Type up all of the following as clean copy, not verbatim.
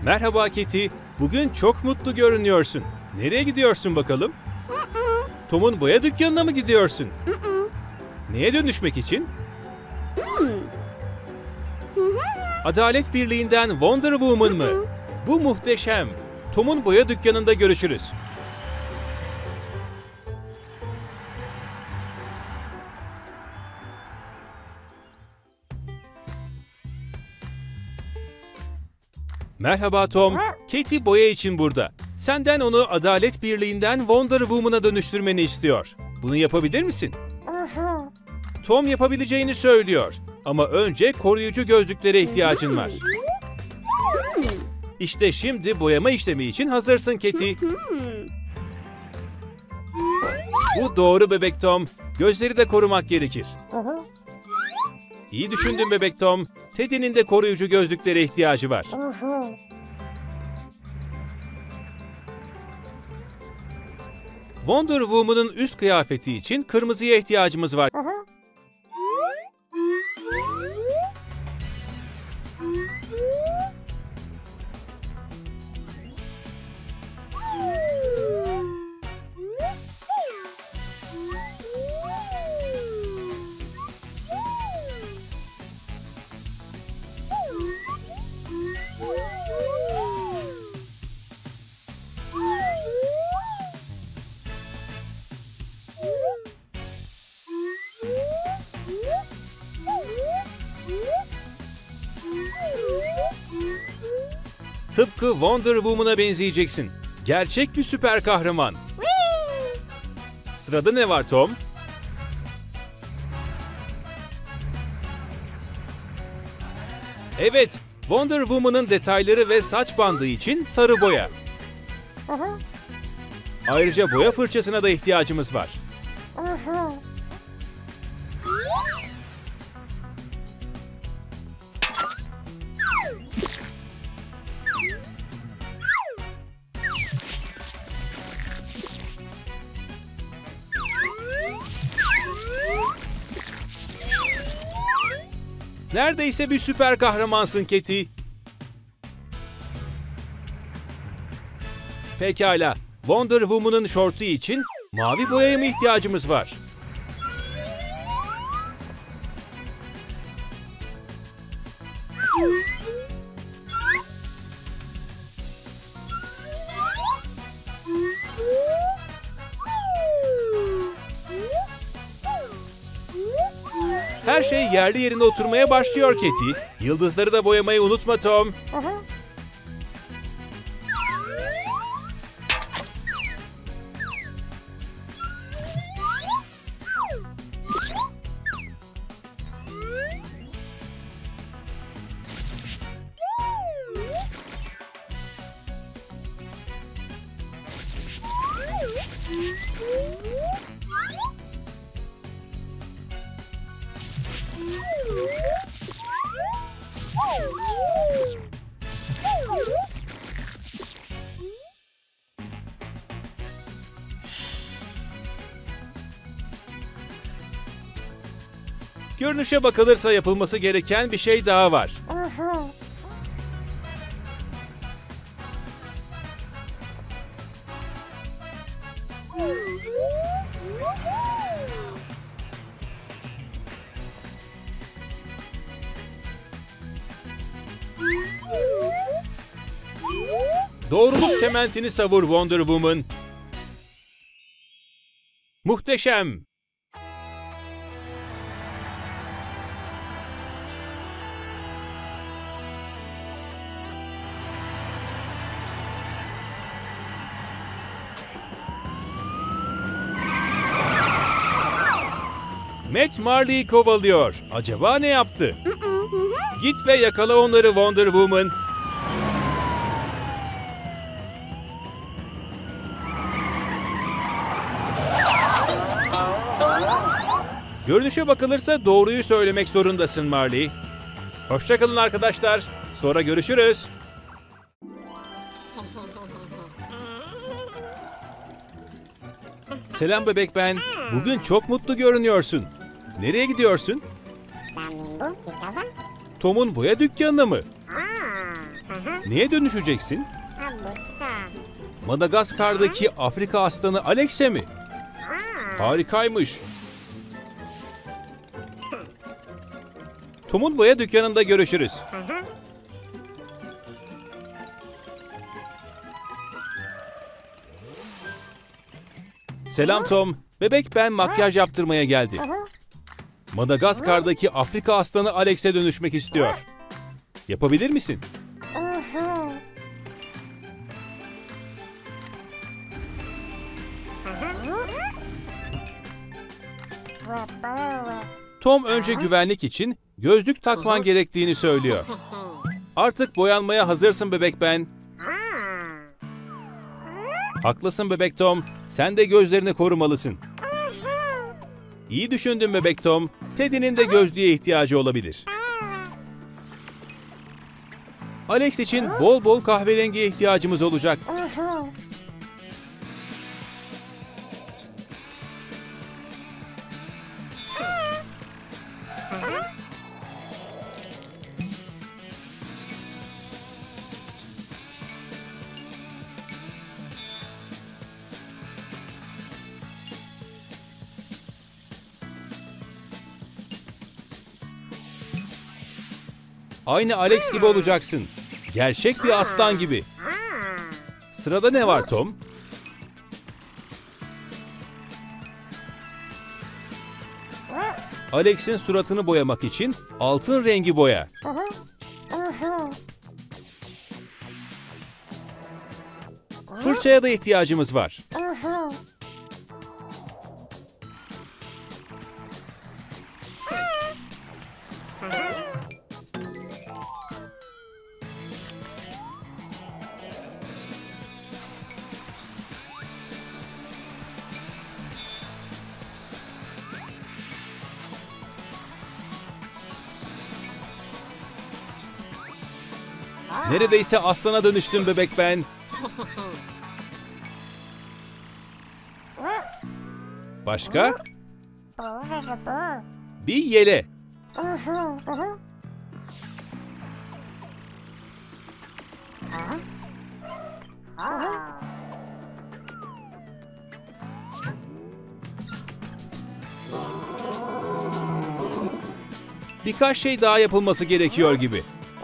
Merhaba Keti. Bugün çok mutlu görünüyorsun. Nereye gidiyorsun bakalım? Tom'un boya dükkanına mı gidiyorsun? Neye dönüşmek için? Adalet Birliği'nden Wonder Woman mı? Bu muhteşem. Tom'un boya dükkanında görüşürüz. Merhaba Tom. Katie boya için burada. Senden onu Adalet Birliği'nden Wonder Woman'a dönüştürmeni istiyor. Bunu yapabilir misin? Tom yapabileceğini söylüyor. Ama önce koruyucu gözlüklere ihtiyacın var. İşte şimdi boyama işlemi için hazırsın Katie. Bu doğru bebek Tom. Gözleri de korumak gerekir. İyi düşündün bebek Tom. Teddy'nin de koruyucu gözlüklere ihtiyacı var. Wonder Woman'ın üst kıyafeti için kırmızıya ihtiyacımız var. Tıpkı Wonder Woman'a benzeyeceksin. Gerçek bir süper kahraman. Sırada ne var Tom? Evet, Wonder Woman'ın detayları ve saç bandı için sarı boya. Ayrıca boya fırçasına da ihtiyacımız var. Neredeyse bir süper kahramansın Katie. Pekala, Wonder Woman'ın şortu için mavi boyaya mı ihtiyacımız var? Her şey yerli yerine oturmaya başlıyor Katie. Yıldızları da boyamayı unutma Tom. Görünüşe bakılırsa yapılması gereken bir şey daha var. Doğruluk kementini savur Wonder Woman. Muhteşem. Matt Marley'i kovalıyor. Acaba ne yaptı? Git ve yakala onları Wonder Woman. Görünüşe bakılırsa doğruyu söylemek zorundasın Marley. Hoşça kalın arkadaşlar. Sonra görüşürüz. Selam bebek ben. Bugün çok mutlu görünüyorsun. Nereye gidiyorsun? Tom'un boya dükkanına mı? Neye dönüşeceksin? Madagaskar'daki Afrika aslanı Alex'e mi? Harikaymış. Tom'un boya dükkanında görüşürüz. Selam Tom. Bebek ben makyaj yaptırmaya geldi. Madagaskar'daki Afrika aslanı Alex'e dönüşmek istiyor. Yapabilir misin? Tom önce güvenlik için gözlük takman gerektiğini söylüyor. Artık boyanmaya hazırsın bebek ben. Haklısın bebek Tom. Sen de gözlerini korumalısın. İyi düşündün bebek Tom. Teddy'nin de gözlüğe ihtiyacı olabilir. Alex için bol bol kahverengiye ihtiyacımız olacak. Aynı Alex gibi olacaksın. Gerçek bir aslan gibi. Sırada ne var Tom? Alex'in suratını boyamak için altın rengi boya. Fırçaya da ihtiyacımız var. Neredeyse aslana dönüştüm bebek ben. Başka? Bir yele. Birkaç şey daha yapılması gerekiyor gibi.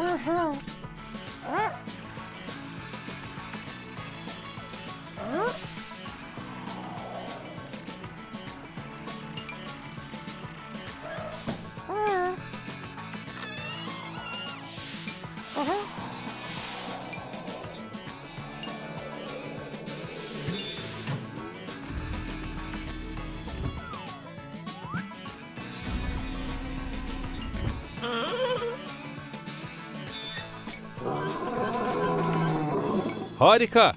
Harika.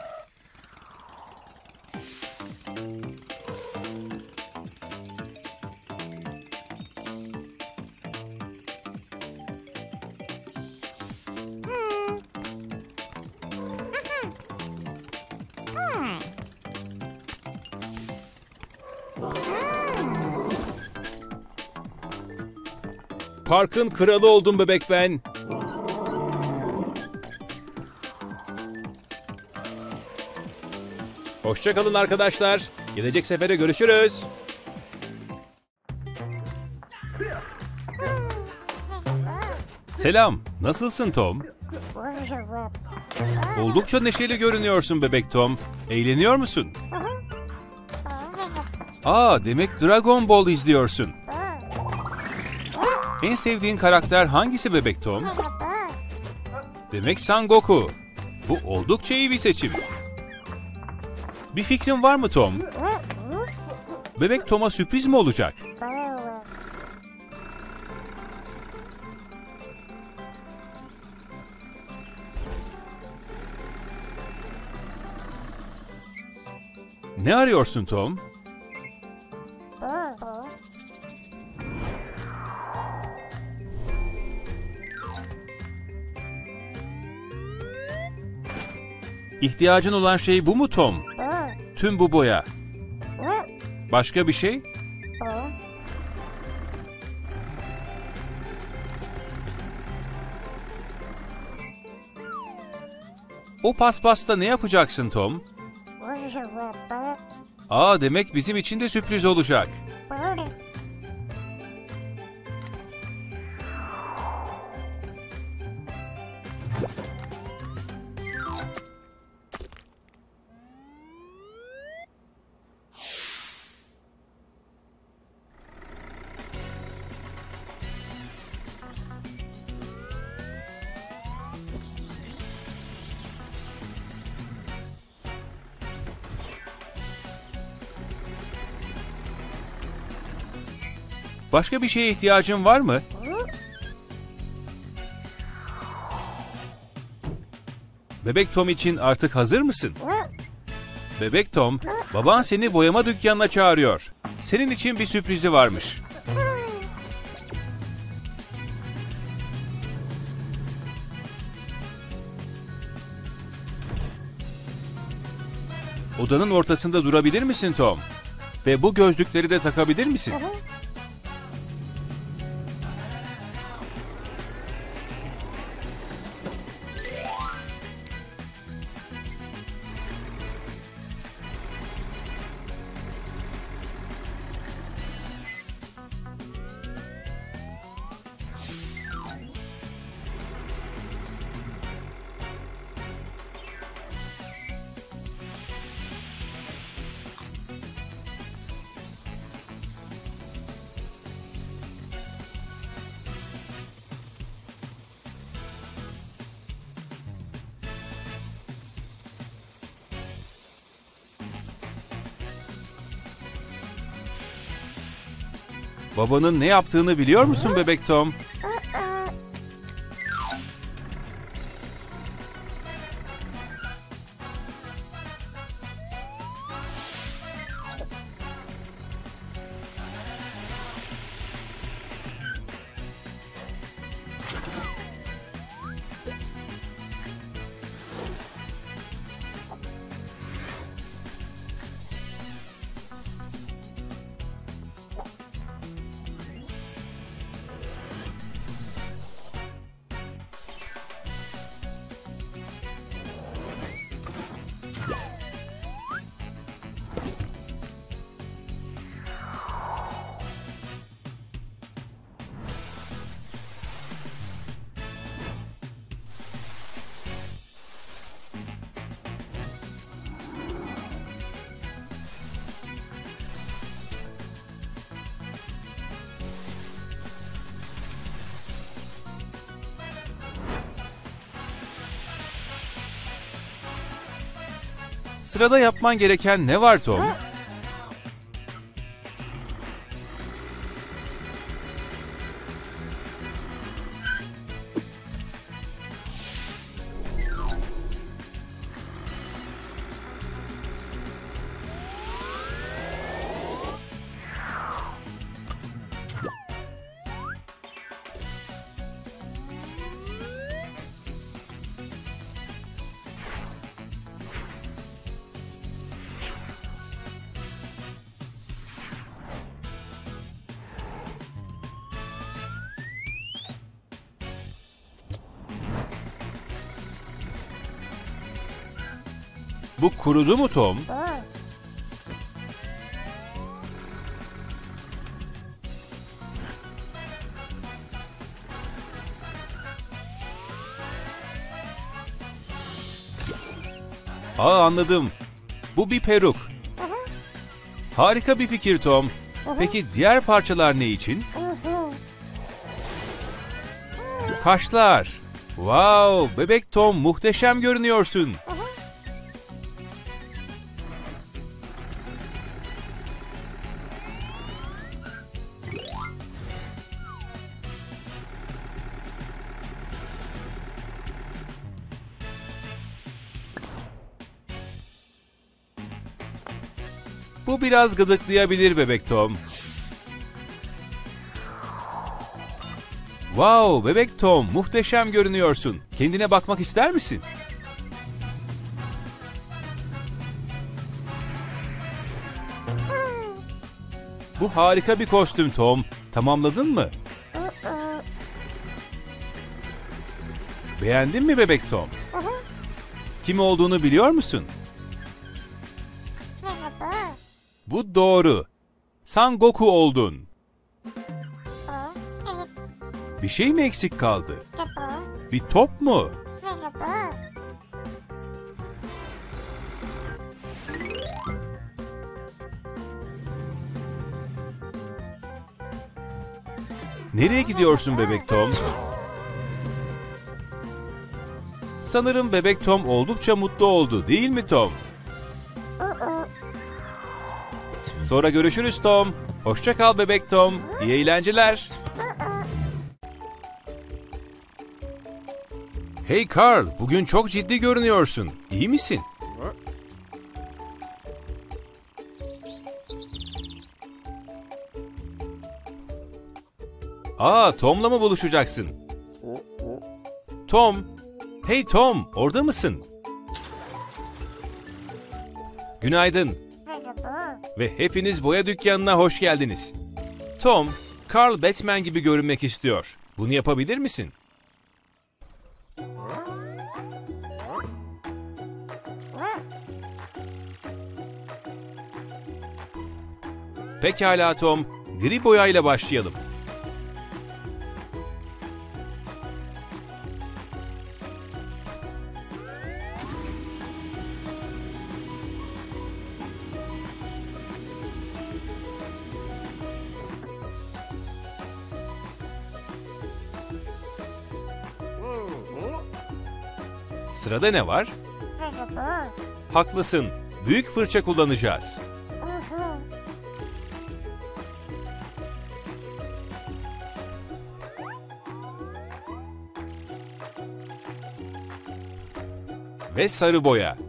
Parkın kralı oldum bebek ben. Hoşça kalın arkadaşlar. Gelecek sefere görüşürüz. Selam. Nasılsın Tom? Oldukça neşeli görünüyorsun bebek Tom. Eğleniyor musun? Demek Dragon Ball izliyorsun. En sevdiğin karakter hangisi bebek Tom? Demek Son Goku. Bu oldukça iyi bir seçim. Bir fikrin var mı Tom? Bebek Tom'a sürpriz mi olacak? Ne arıyorsun Tom? İhtiyacın olan şey bu mu Tom? Tüm bu boya. Başka bir şey? O paspasta ne yapacaksın Tom? Demek bizim için de sürpriz olacak. Başka bir şeye ihtiyacın var mı? Bebek Tom için artık hazır mısın? Bebek Tom, baban seni boyama dükkanına çağırıyor. Senin için bir sürprizi varmış. Odanın ortasında durabilir misin Tom? Ve bu gözlükleri de takabilir misin? Babanın ne yaptığını biliyor musun Bebek Tom? Sırada yapman gereken ne var Tom? Bu kurudu mu Tom? Anladım. Bu bir peruk. Harika bir fikir Tom. Peki diğer parçalar ne için? Kaşlar. Wow, Bebek Tom muhteşem görünüyorsun. Bu biraz gıdıklayabilir Bebek Tom. Wow, Bebek Tom muhteşem görünüyorsun. Kendine bakmak ister misin? Bu harika bir kostüm Tom. Tamamladın mı? Beğendin mi Bebek Tom? Kim olduğunu biliyor musun? Bu doğru. Son Goku oldun. Bir şey mi eksik kaldı? Bir top mu? Nereye gidiyorsun bebek Tom? Sanırım bebek Tom oldukça mutlu oldu, değil mi Tom? Sonra görüşürüz Tom. Hoşça kal bebek Tom. İyi eğlenceler. Hey Carl, bugün çok ciddi görünüyorsun. İyi misin? Tom'la mı buluşacaksın? Tom. Hey Tom, orada mısın? Günaydın. Ve hepiniz boya dükkanına hoş geldiniz. Tom, Carl Batman gibi görünmek istiyor. Bunu yapabilir misin? Pekala Tom, gri boyayla başlayalım. Sırada ne var? Haklısın. Büyük fırça kullanacağız. Ve sarı boya.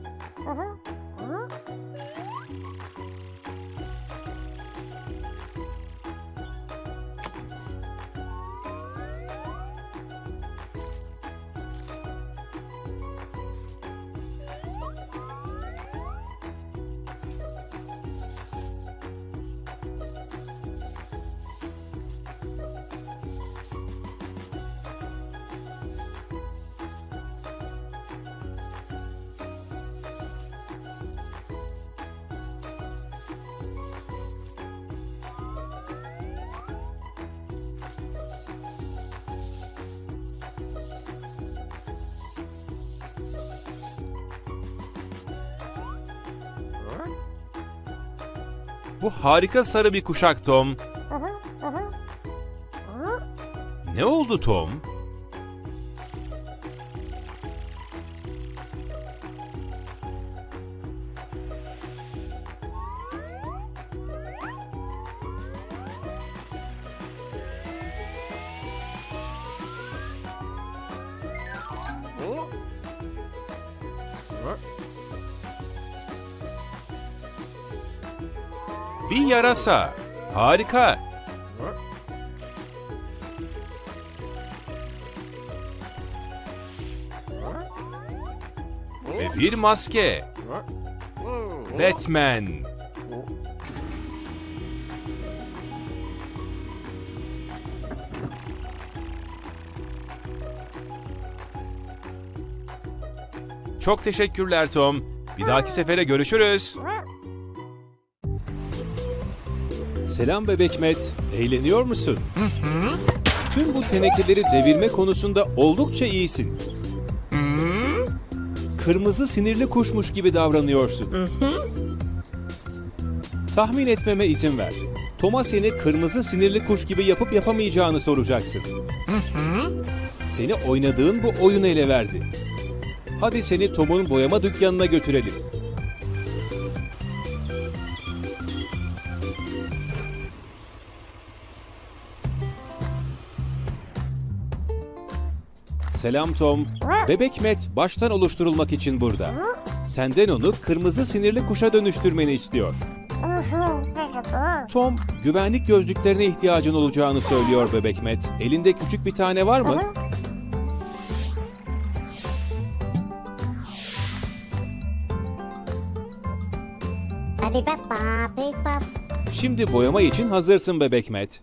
Bu harika sarı bir kuşak Tom. Ne oldu Tom? Bir yarasa. Harika. Ve bir maske. Batman. Çok teşekkürler Tom. Bir dahaki sefere görüşürüz. Selam bebek Matt. Eğleniyor musun? Tüm bu tenekeleri devirme konusunda oldukça iyisin. Kırmızı sinirli kuşmuş gibi davranıyorsun. Tahmin etmeme izin ver. Tom'a seni kırmızı sinirli kuş gibi yapıp yapamayacağını soracaksın. Seni oynadığın bu oyunu ele verdi. Hadi seni Tom'un boyama dükkanına götürelim. Selam Tom. Bebek Matt baştan oluşturulmak için burada. Senden onu kırmızı sinirli kuşa dönüştürmeni istiyor. Tom, güvenlik gözlüklerine ihtiyacın olacağını söylüyor bebek Matt. Elinde küçük bir tane var mı? Şimdi boyama için hazırsın bebek Matt.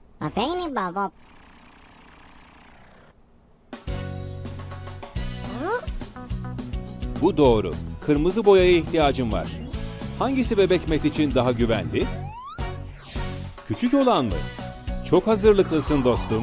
Bu doğru. Kırmızı boyaya ihtiyacım var. Hangisi bebek Matt için daha güvenli? Küçük olan mı? Çok hazırlıklısın dostum.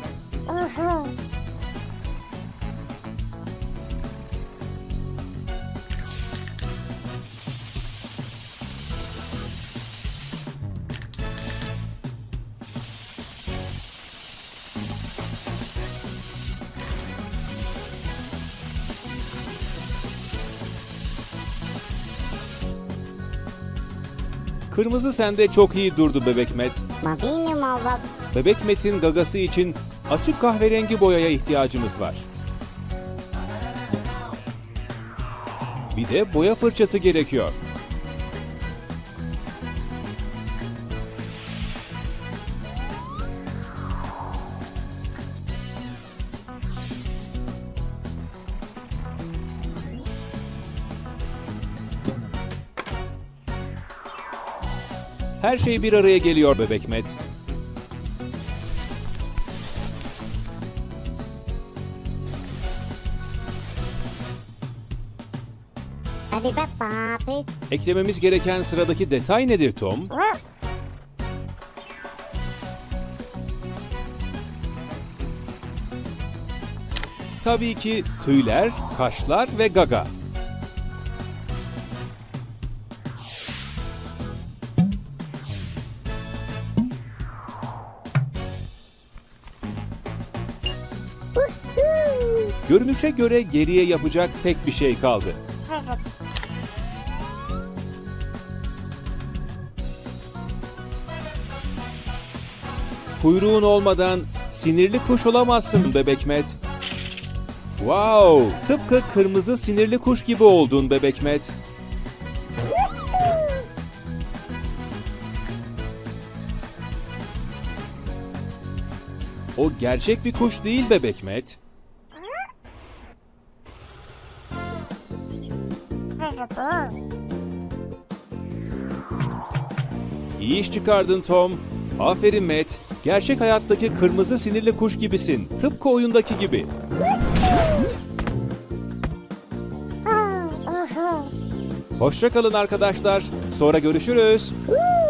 Kırmızı sende çok iyi durdu bebek Matt. Ma bene ma va... Bebek Matt'in gagası için açık kahverengi boyaya ihtiyacımız var. Bir de boya fırçası gerekiyor. Her şey bir araya geliyor bebek Matt. Hadi be papi. Eklememiz gereken sıradaki detay nedir Tom? Tabii ki tüyler, kaşlar ve gaga. Görünüşe göre geriye yapacak tek bir şey kaldı. Kuyruğun olmadan sinirli kuş olamazsın bebek Matt. Wow! Tıpkı kırmızı sinirli kuş gibi oldun bebek Matt. O gerçek bir kuş değil bebek Matt. İyi iş çıkardın Tom. Aferin Matt. Gerçek hayattaki kırmızı sinirli kuş gibisin. Tıpkı oyundaki gibi. Hoşça kalın arkadaşlar. Sonra görüşürüz.